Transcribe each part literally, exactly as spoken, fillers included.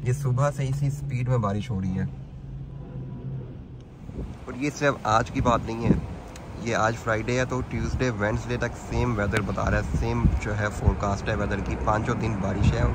ये सुबह से इसी स्पीड में बारिश हो रही है। और ये सिर्फ आज की बात नहीं है, ये आज फ्राइडे है तो ट्यूसडे वेडनेसडे तक सेम वेदर बता रहा है, सेम जो है फोरकास्ट है वेदर की, पाँचों दिन बारिश है।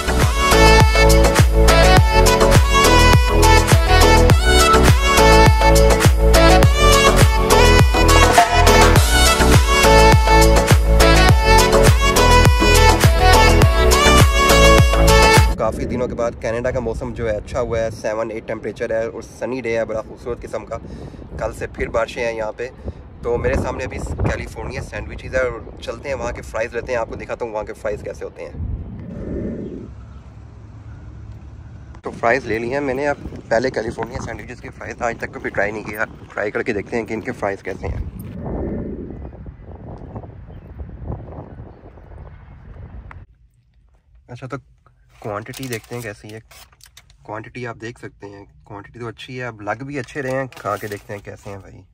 काफ़ी दिनों के बाद कनाडा का मौसम जो है अच्छा हुआ है, सेवन एट टेम्परेचर है और सनी डे है, बड़ा खूबसूरत किस्म का। कल से फिर बारिशें हैं यहाँ पे। तो मेरे सामने अभी कैलिफोर्निया सैंडविचेस है और चलते हैं वहाँ के फ्राइज़ लेते हैं, आपको दिखाता हूँ वहाँ के फ्राइज़ कैसे होते हैं। तो फ्राइज़ ले लिए हैं मैंने। अब पहले कैलिफोर्निया सैंडविचेस की फ़्राइज़ आज तक कभी ट्राई नहीं किया, ट्राई करके देखते हैं कि इनके फ़्राइज़ कैसे हैं। अच्छा, तो क्वांटिटी देखते हैं कैसी है। क्वांटिटी आप देख सकते हैं, क्वांटिटी तो अच्छी है, अब लग भी अच्छे रहे हैं, खा के देखते हैं कैसे हैं भाई।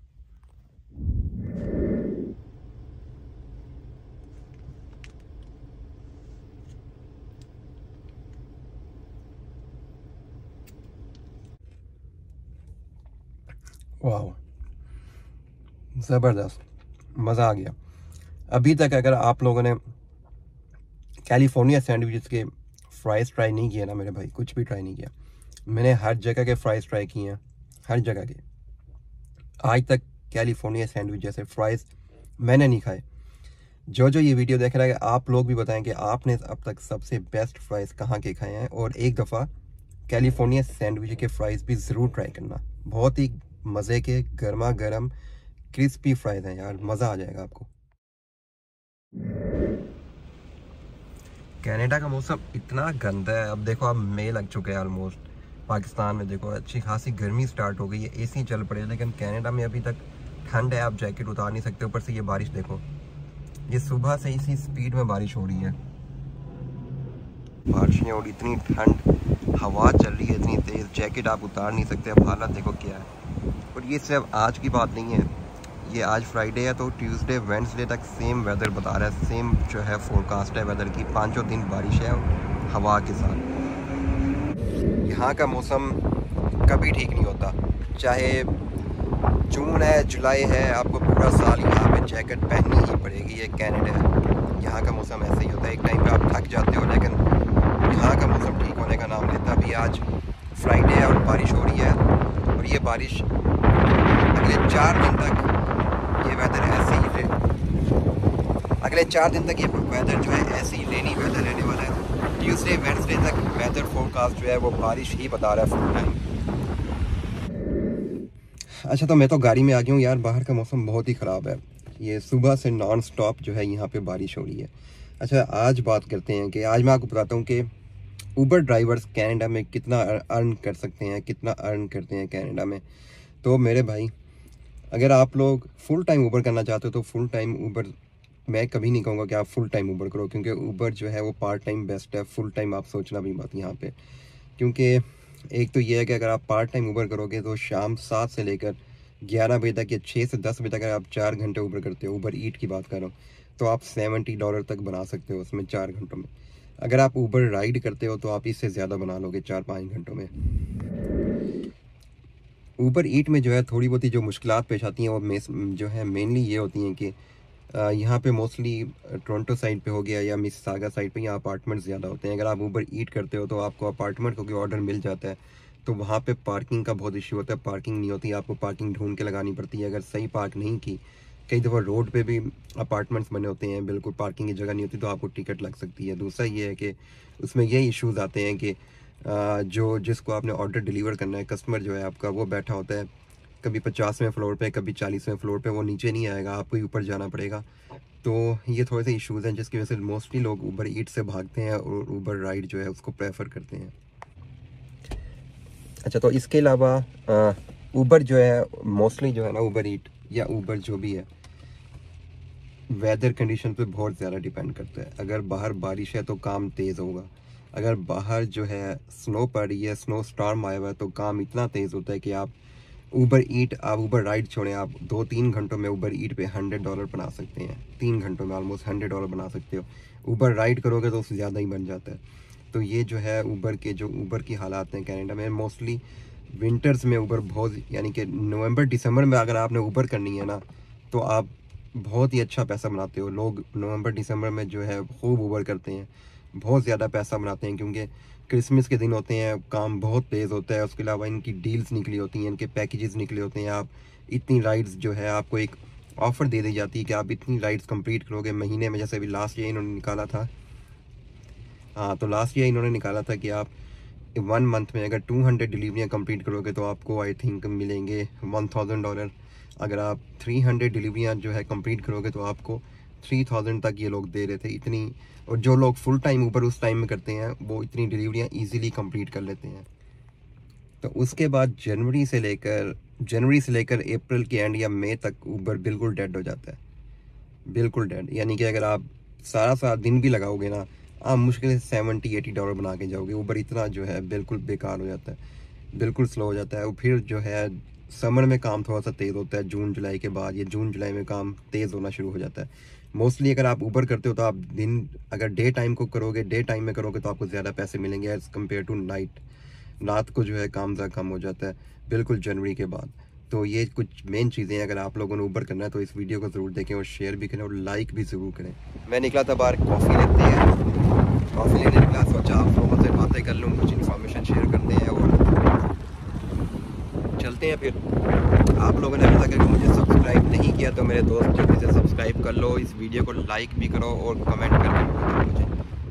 वाह, ज़बरदस्त, मज़ा आ गया। अभी तक अगर आप लोगों ने कैलिफोर्निया सैंडविचेस के फ़्राइज़ ट्राई नहीं किए ना मेरे भाई, कुछ भी ट्राई नहीं किया। मैंने हर जगह के फ़्राइज़ ट्राई किए हैं, हर जगह के। आज तक कैलिफोर्निया सैंडविच जैसे फ़्राइज़ मैंने नहीं खाए। जो जो ये वीडियो देख रहा है, आप लोग भी बताएं कि आपने अब तक सबसे बेस्ट फ़्राइज़ कहाँ के खाए हैं, और एक दफ़ा कैलिफोर्निया सैंडविच के फ़्राइज़ भी ज़रूर ट्राई करना। बहुत ही मज़े के गर्मा गर्म क्रिस्पी फ़्राइज़ हैं यार, मज़ा आ जाएगा आपको। कनाडा का मौसम इतना गंदा है, अब देखो अब मई लग चुका है ऑलमोस्ट। पाकिस्तान में देखो अच्छी खासी गर्मी स्टार्ट हो गई है, एसी चल पड़े, लेकिन कनाडा में अभी तक ठंड है, आप जैकेट उतार नहीं सकते। ऊपर से ये बारिश देखो, ये सुबह से इसी स्पीड में बारिश हो रही है, बारिशें और इतनी ठंड, हवा चल रही है इतनी तेज़, जैकेट आप उतार नहीं सकते। अब हालत देखो क्या है। और ये सिर्फ आज की बात नहीं है, ये आज फ्राइडे है तो ट्यूसडे वेडनेसडे तक सेम वेदर बता रहा है, सेम जो है फोरकास्ट है वेदर की, पाँचों दिन बारिश है हवा के साथ। यहाँ का मौसम कभी ठीक नहीं होता, चाहे जून है जुलाई है, आपको पूरा साल यहाँ पे जैकेट पहननी ही पड़ेगी। ये कनाडा है, यहाँ का मौसम ऐसे ही होता है, एक टाइम पे आप थक जाते हो, लेकिन यहाँ का मौसम ठीक होने का नाम लेता। अभी आज फ्राइडे है और बारिश हो रही है, और ये बारिश अगले चार दिन तक ये वेदर ऐसे ही रहे, अगले चार दिन तक ये वेदर जो है ऐसे ही रेनी वेदर रहने वाला है। ट्यूसडे वेडनेसडे तक वेदर फोरकास्ट जो है वो बारिश ही बता रहा है फुल टाइम। अच्छा, तो मैं तो गाड़ी में आ गया हूँ यार, बाहर का मौसम बहुत ही ख़राब है, ये सुबह से नॉन स्टॉप जो है यहाँ पे बारिश हो रही है। अच्छा, आज बात करते हैं कि आज मैं आपको बताता हूँ कि ऊबर ड्राइवर्स कनाडा में कितना अर्न कर सकते हैं, कितना अर्न करते हैं कनाडा में। तो मेरे भाई, अगर आप लोग फुल टाइम ऊबर करना चाहते हो तो फुल टाइम ऊबर, मैं कभी नहीं कहूँगा कि आप फुल टाइम ऊबर करो, क्योंकि ऊबर जो है वो पार्ट टाइम बेस्ट है, फुल टाइम आप सोचना भी मत यहाँ पे। क्योंकि एक तो ये है कि अगर आप पार्ट टाइम ऊबर करोगे तो शाम सात से लेकर ग्यारह बजे तक या छः से दस बजे तक अगर आप चार घंटे ऊबर करते हो, ऊबर ईट की बात कर रहा हूँ, तो आप सेवेंटी डॉलर तक बना सकते हो उसमें चार घंटों में। अगर आप ऊबर राइड करते हो तो आप इससे ज़्यादा बना लोगे चार पाँच घंटों में। ऊबर ईट में जो है थोड़ी बहुत ही जो मुश्किलात पेश आती हैं वो जो है मेनली ये होती हैं कि यहाँ पे मोस्टली टोरंटो साइड पे हो गया या मिसिसागा साइड पे यहाँ अपार्टमेंट ज़्यादा होते हैं। अगर आप ऊबर ईट करते हो तो आपको अपार्टमेंट को ऑर्डर मिल जाता है, तो वहाँ पे पार्किंग का बहुत इशू होता है, पार्किंग नहीं होती, आपको पार्किंग ढूंढ के लगानी पड़ती है। अगर सही पार्क नहीं की, कई दफ़ा रोड पे भी अपार्टमेंट्स बने होते हैं, बिल्कुल पार्किंग की जगह नहीं होती, तो आपको टिकट लग सकती है। दूसरा ये है कि उसमें ये इशूज़ आते हैं कि जो जिसको आपने ऑर्डर डिलीवर करना है, कस्टमर जो है आपका, वो बैठा होता है कभी पचासवें फ्लोर पे, कभी चालीसवें फ्लोर पे, वो नीचे नहीं आएगा, आपको ही ऊपर जाना पड़ेगा। तो ये थोड़े से इश्यूज़ हैं जिसकी वजह से मोस्टली लोग ऊबर ईट से भागते हैं और ऊबर राइड जो है उसको प्रेफर करते हैं। अच्छा, तो इसके अलावा ऊबर जो है मोस्टली जो है ना, ऊबर ईट या ऊबर जो भी है, वेदर कंडीशन पे बहुत ज़्यादा डिपेंड करता है। अगर बाहर बारिश है तो काम तेज़ होगा, अगर बाहर जो है स्नो पड़ रही है, स्नो स्टॉर्म आया हुआ है, तो काम इतना तेज़ होता है कि आप ऊबर ईट, आप ऊबर राइड छोड़ें, आप दो तीन घंटों में ऊबर ईट पे हंड्रेड डॉलर बना सकते हैं। तीन घंटों में ऑलमोस्ट हंड्रेड डॉलर बना सकते हो। ऊबर राइड करोगे तो उससे ज़्यादा ही बन जाता है। तो ये जो है ऊबर के जो ऊबर की हालात हैं कनाडा में, मोस्टली विंटर्स में ऊबर बहुत, यानी कि नवंबर दिसंबर में अगर आपने ऊबर करनी है ना तो आप बहुत ही अच्छा पैसा बनाते हो। लोग नवंबर दिसंबर में जो है खूब ऊबर करते हैं, बहुत ज़्यादा पैसा बनाते हैं, क्योंकि क्रिसमस के दिन होते हैं, काम बहुत तेज़ होता है। उसके अलावा इनकी डील्स निकली होती हैं, इनके पैकेजेस निकले होते हैं। आप इतनी राइड्स जो है आपको एक ऑफ़र दे दी जाती है कि आप इतनी राइड्स कंप्लीट करोगे महीने में। जैसे अभी लास्ट ईयर इन्होंने निकाला था, हाँ तो लास्ट ईयर इन्होंने निकाला था कि आप वन मंथ में अगर टू हंड्रेड डिलीवरियाँ कंप्लीट करोगे तो आपको आई थिंक मिलेंगे वन थाउजेंड डॉलर। अगर आप थ्री हंड्रेड डिलीवरियाँ जो है कंप्लीट करोगे तो आपको थ्री थाउजेंड तक ये लोग दे रहे थे इतनी। और जो लोग फुल टाइम ऊपर उस टाइम में करते हैं वो इतनी डिलीवरियाँ ईजीली कंप्लीट कर लेते हैं। तो उसके बाद जनवरी से लेकर जनवरी से लेकर अप्रैल के एंड या मई तक ऊबर बिल्कुल डेड हो जाता है, बिल्कुल डेड। यानी कि अगर आप सारा सारा दिन भी लगाओगे ना, आप मुश्किल से सेवेंटी एटी डॉलर बना के जाओगे। ऊबर इतना जो है बिल्कुल बेकार हो जाता है, बिल्कुल स्लो हो जाता है। और फिर जो है समर में काम थोड़ा सा तेज़ होता है, जून जुलाई के बाद, ये जून जुलाई में काम तेज़ होना शुरू हो जाता है। मोस्टली अगर आप ऊबर करते हो तो आप दिन अगर डे टाइम को करोगे, डे टाइम में करोगे तो आपको ज़्यादा पैसे मिलेंगे एज़ कम्पेयर टू नाइट। रात को जो है काम ज़्यादा कम हो जाता है बिल्कुल जनवरी के बाद। तो ये कुछ मेन चीज़ें हैं। अगर आप लोगों ने ऊबर करना है तो इस वीडियो को ज़रूर देखें और शेयर भी करें और लाइक भी ज़रूर करें। मैं निकला था बाहर कॉफ़ी लेते हैं, कॉफ़ी लेने निकला, सोचा आप लोगों से बातें कर लूँ, कुछ इन्फॉर्मेशन शेयर करते हैं और चलते हैं। फिर आप लोगों ने अभी तक अगर मुझे सब्सक्राइब नहीं किया तो मेरे दोस्त जल्दी से सब्सक्राइब कर लो, इस वीडियो को लाइक भी करो और कमेंट करके बताओ मुझे।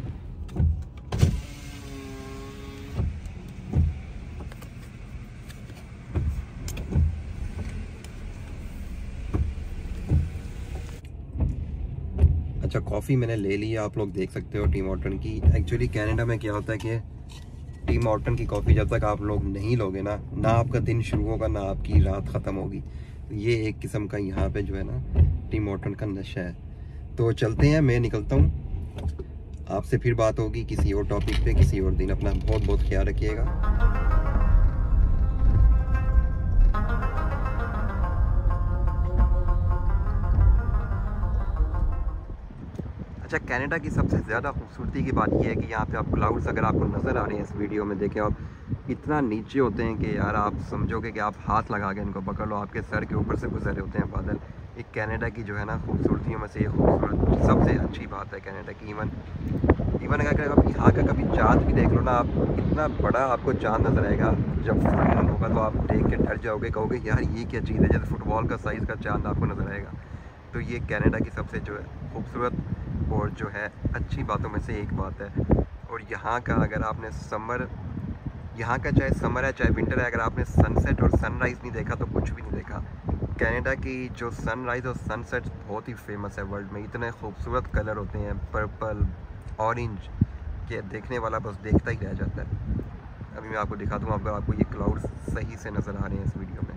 अच्छा, कॉफ़ी मैंने ले ली है, आप लोग देख सकते हो टीम हॉर्टन की। एक्चुअली कनाडा में क्या होता है कि टीम हॉर्टन की कॉफ़ी जब तक आप लोग नहीं लोगे ना, ना आपका दिन शुरू होगा ना आपकी रात ख़त्म होगी। तो ये एक किस्म का यहाँ पे जो है ना टीम हॉर्टन का नशा है। तो चलते हैं, मैं निकलता हूँ, आपसे फिर बात होगी किसी और टॉपिक पे किसी और दिन। अपना बहुत बहुत ख्याल रखिएगा। अच्छा, कनाडा की सबसे ज़्यादा खूबसूरती की बात यह है कि यहाँ पे आप क्लाउड्स अगर आपको नज़र आ रहे हैं इस वीडियो में, देखें आप, इतना नीचे होते हैं कि यार आप समझोगे कि आप हाथ लगा के इनको पकड़ लो, आपके सर के ऊपर से गुजर रहे होते हैं बादल। एक कनाडा की जो है ना खूबसूरतियों में से ये खूबसूरत सबसे अच्छी बात है कनाडा की। इवन इवन अगर आप यहाँ का कभी चाँद भी देख लो ना, आप इतना बड़ा आपको चाँद नज़र आएगा, जब फुल मून होगा तो आप देख के डर जाओगे, कहोगे यार ये क्या चीज़ है, जैसे फुटबॉल का साइज़ का चाँद आपको नज़र आएगा। तो ये कनाडा की सबसे जो है खूबसूरत और जो है अच्छी बातों में से एक बात है। और यहाँ का अगर आपने समर, यहाँ का चाहे समर है चाहे विंटर है, अगर आपने सनसेट और सनराइज़ नहीं देखा तो कुछ भी नहीं देखा। कनाडा की जो सनराइज़ और सनसेट बहुत ही फेमस है वर्ल्ड में। इतने खूबसूरत कलर होते हैं, पर्पल ऑरेंज, के देखने वाला बस देखता ही रह जाता है। अभी मैं आपको दिखा दूँ, अगर आपको ये क्लाउड्स सही से नज़र आ रहे हैं इस वीडियो में।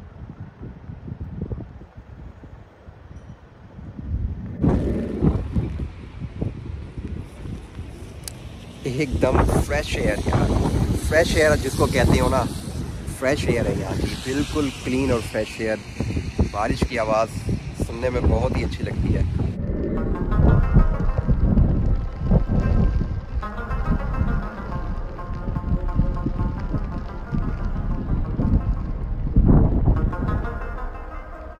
एकदम फ्रेश एयर यार, फ्रेश एयर जिसको कहते हो ना, फ्रेश एयर है यहाँ की, बिल्कुल क्लीन और फ्रेश एयर। बारिश की आवाज़ सुनने में बहुत ही अच्छी लगती है।